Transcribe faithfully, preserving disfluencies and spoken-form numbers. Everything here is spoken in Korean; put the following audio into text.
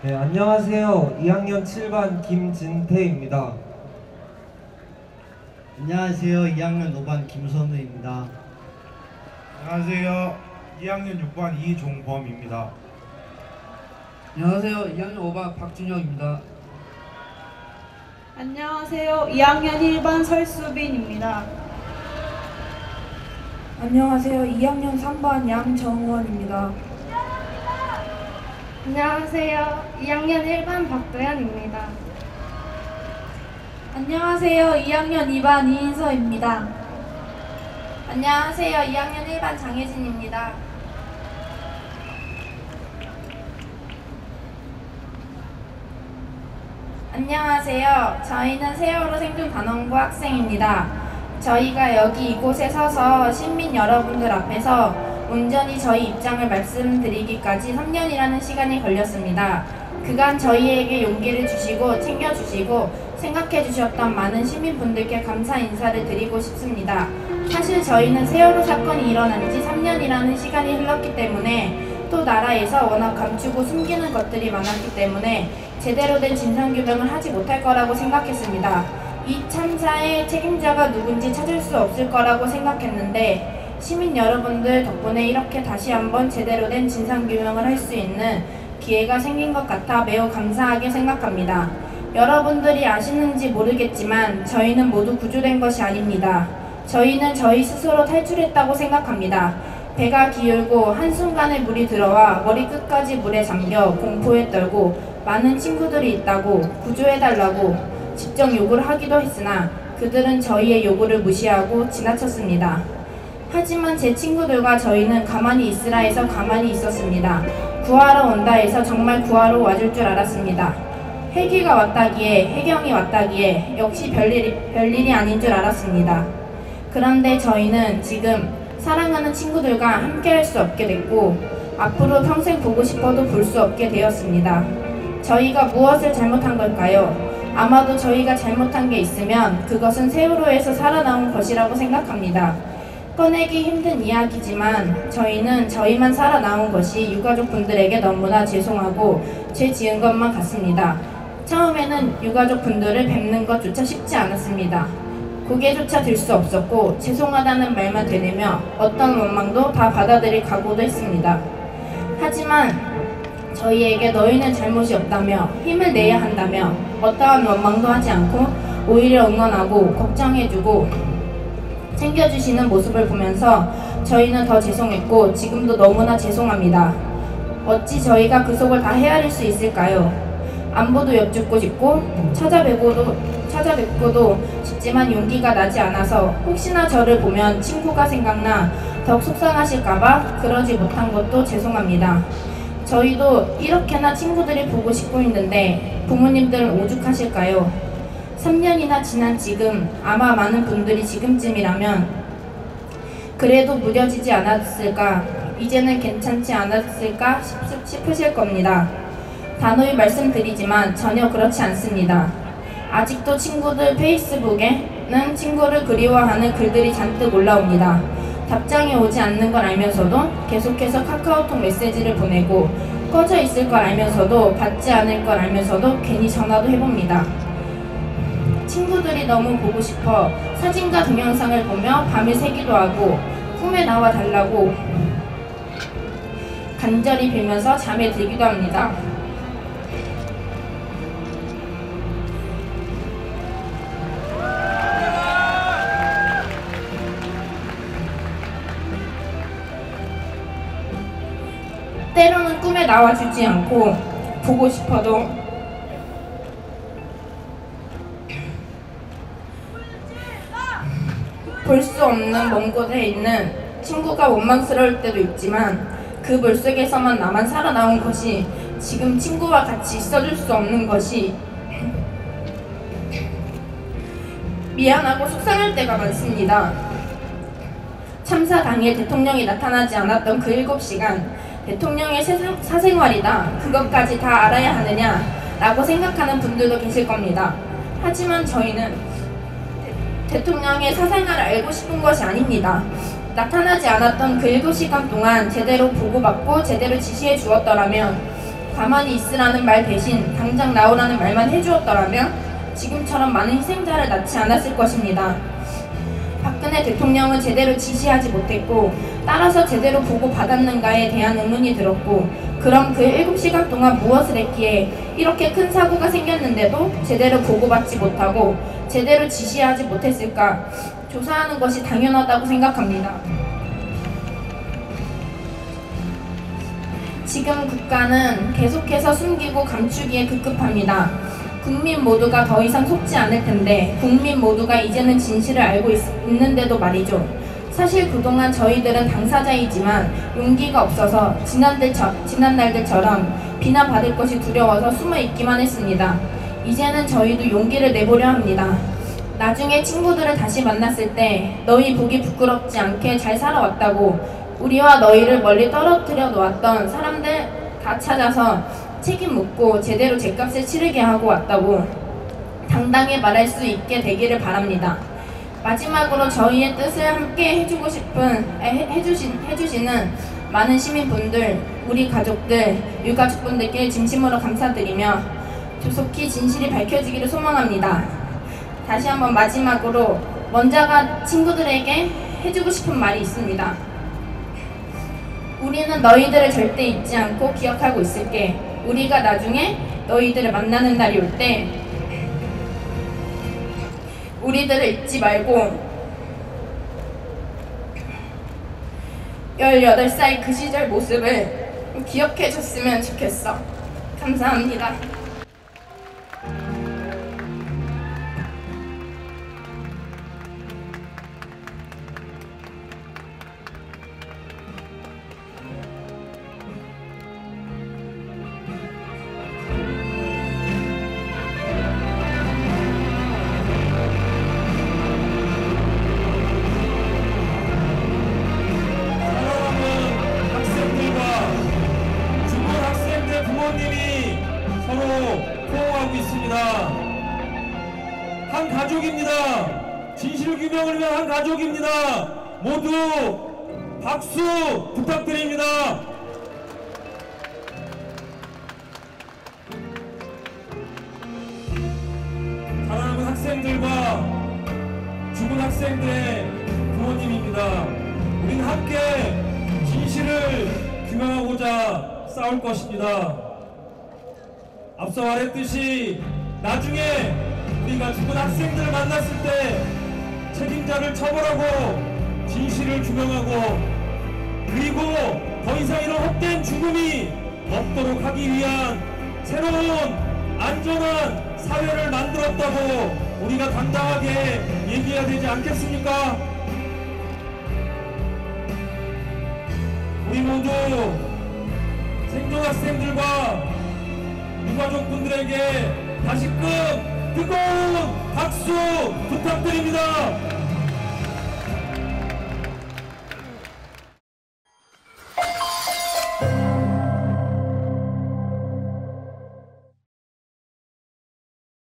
네, 안녕하세요. 이 학년 칠 반 김진태입니다. 안녕하세요. 이 학년 오 반 김선우입니다. 안녕하세요. 이 학년 육 반 이종범입니다. 안녕하세요. 이 학년 오 반 박준영입니다. 안녕하세요. 이 학년 일 반 설수빈입니다. 안녕하세요. 이 학년 삼 반 양정원입니다. 안녕하세요. 이 학년 일 반 박도현입니다. 안녕하세요. 이 학년 이 반 이인서입니다. 안녕하세요. 이 학년 일 반 장혜진입니다. 안녕하세요. 저희는 세월호 생존단원고 학생입니다. 저희가 여기 이곳에 서서 시민 여러분들 앞에서 온전히 저희 입장을 말씀드리기까지 삼 년이라는 시간이 걸렸습니다. 그간 저희에게 용기를 주시고 챙겨주시고 생각해 주셨던 많은 시민분들께 감사 인사를 드리고 싶습니다. 사실 저희는 세월호 사건이 일어난 지 삼 년이라는 시간이 흘렀기 때문에 또 나라에서 워낙 감추고 숨기는 것들이 많았기 때문에 제대로 된 진상규명을 하지 못할 거라고 생각했습니다. 이 참사의 책임자가 누군지 찾을 수 없을 거라고 생각했는데 시민 여러분들 덕분에 이렇게 다시 한번 제대로 된 진상규명을 할 수 있는 기회가 생긴 것 같아 매우 감사하게 생각합니다. 여러분들이 아시는지 모르겠지만 저희는 모두 구조된 것이 아닙니다. 저희는 저희 스스로 탈출했다고 생각합니다. 배가 기울고 한순간에 물이 들어와 머리끝까지 물에 잠겨 공포에 떨고 많은 친구들이 있다고 구조해달라고 직접 요구를 하기도 했으나 그들은 저희의 요구를 무시하고 지나쳤습니다. 하지만 제 친구들과 저희는 가만히 있으라 해서 가만히 있었습니다. 구하러 온다 해서 정말 구하러 와줄 줄 알았습니다. 헬기가 왔다기에 해경이 왔다기에 역시 별일이, 별일이 아닌 줄 알았습니다. 그런데 저희는 지금 사랑하는 친구들과 함께 할 수 없게 됐고 앞으로 평생 보고 싶어도 볼 수 없게 되었습니다. 저희가 무엇을 잘못한 걸까요? 아마도 저희가 잘못한 게 있으면 그것은 세월호에서 살아나온 것이라고 생각합니다. 꺼내기 힘든 이야기지만 저희는 저희만 살아나온 것이 유가족분들에게 너무나 죄송하고 죄 지은 것만 같습니다. 처음에는 유가족분들을 뵙는 것조차 쉽지 않았습니다. 고개조차 들 수 없었고 죄송하다는 말만 되뇌며 어떤 원망도 다 받아들일 각오도 했습니다. 하지만 저희에게 너희는 잘못이 없다며 힘을 내야 한다며 어떠한 원망도 하지 않고 오히려 응원하고 걱정해주고 챙겨주시는 모습을 보면서 저희는 더 죄송했고 지금도 너무나 죄송합니다. 어찌 저희가 그 속을 다 헤아릴 수 있을까요? 안부도 여쭙고 싶고 찾아뵙고도, 찾아뵙고도 싶지만 용기가 나지 않아서 혹시나 저를 보면 친구가 생각나 더욱 속상하실까봐 그러지 못한 것도 죄송합니다. 저희도 이렇게나 친구들이 보고 싶고 있는데 부모님들은 오죽하실까요? 삼 년이나 지난 지금 아마 많은 분들이 지금쯤이라면 그래도 무뎌지지 않았을까, 이제는 괜찮지 않았을까 싶으실 겁니다. 단호히 말씀드리지만 전혀 그렇지 않습니다. 아직도 친구들 페이스북에는 친구를 그리워하는 글들이 잔뜩 올라옵니다. 답장이 오지 않는 걸 알면서도 계속해서 카카오톡 메시지를 보내고 꺼져 있을 걸 알면서도 받지 않을 걸 알면서도 괜히 전화도 해봅니다. 친구들이 너무 보고 싶어 사진과 동영상을 보며 밤을 새기도 하고 꿈에 나와 달라고 간절히 빌면서 잠에 들기도 합니다. 때로는 꿈에 나와주지 않고 보고 싶어도 볼 수 없는 먼 곳에 있는 친구가 원망스러울 때도 있지만 그 물속에서만 나만 살아나온 것이 지금 친구와 같이 있어줄 수 없는 것이 미안하고 속상할 때가 많습니다. 참사 당일 대통령이 나타나지 않았던 그 일곱 시간 대통령의 세상, 사생활이다 그것까지 다 알아야 하느냐 라고 생각하는 분들도 계실 겁니다. 하지만 저희는 대통령의 사생활을 알고 싶은 것이 아닙니다. 나타나지 않았던 그 일곱 시간 동안 제대로 보고받고 제대로 지시해 주었더라면 가만히 있으라는 말 대신 당장 나오라는 말만 해주었더라면 지금처럼 많은 희생자를 낳지 않았을 것입니다. 박근혜 대통령은 제대로 지시하지 못했고 따라서 제대로 보고받았는가에 대한 의문이 들었고, 그럼 그 일곱 시간 동안 무엇을 했기에 이렇게 큰 사고가 생겼는데도 제대로 보고받지 못하고 제대로 지시하지 못했을까? 조사하는 것이 당연하다고 생각합니다. 지금 국가는 계속해서 숨기고 감추기에 급급합니다. 국민 모두가 더 이상 속지 않을 텐데 국민 모두가 이제는 진실을 알고 있, 있는데도 말이죠. 사실 그동안 저희들은 당사자이지만 용기가 없어서 지난들, 지난날들처럼 비난받을 것이 두려워서 숨어 있기만 했습니다. 이제는 저희도 용기를 내보려 합니다. 나중에 친구들을 다시 만났을 때 너희 보기 부끄럽지 않게 잘 살아왔다고, 우리와 너희를 멀리 떨어뜨려 놓았던 사람들 다 찾아서 책임 묻고 제대로 죗값을 치르게 하고 왔다고 당당히 말할 수 있게 되기를 바랍니다. 마지막으로 저희의 뜻을 함께 해주고 싶은, 해, 해주신, 해주시는 많은 시민분들, 우리 가족들, 유가족분들께 진심으로 감사드리며 조속히 진실이 밝혀지기를 소망합니다. 다시 한번 마지막으로 원자가 친구들에게 해주고 싶은 말이 있습니다. 우리는 너희들을 절대 잊지 않고 기억하고 있을게. 우리가 나중에 너희들을 만나는 날이 올 때 우리들을 잊지 말고 열여덟 살 그 시절 모습을 기억해 줬으면 좋겠어. 감사합니다. 부모님이 서로 포옹하고 있습니다. 한 가족입니다. 진실 규명을 위한 한 가족입니다. 모두 박수 부탁드립니다. 사랑하는 학생들과 죽은 학생들의 부모님입니다. 우리는 함께 진실을 규명하고자 싸울 것입니다. 앞서 말했듯이 나중에 우리가 죽은 학생들을 만났을 때 책임자를 처벌하고 진실을 규명하고, 그리고 더 이상 이런 헛된 죽음이 없도록 하기 위한 새로운 안전한 사회를 만들었다고 우리가 당당하게 얘기해야 되지 않겠습니까? 우리 모두 생존 학생들과 유가족분들에게 다시금 뜨거운 박수 부탁드립니다.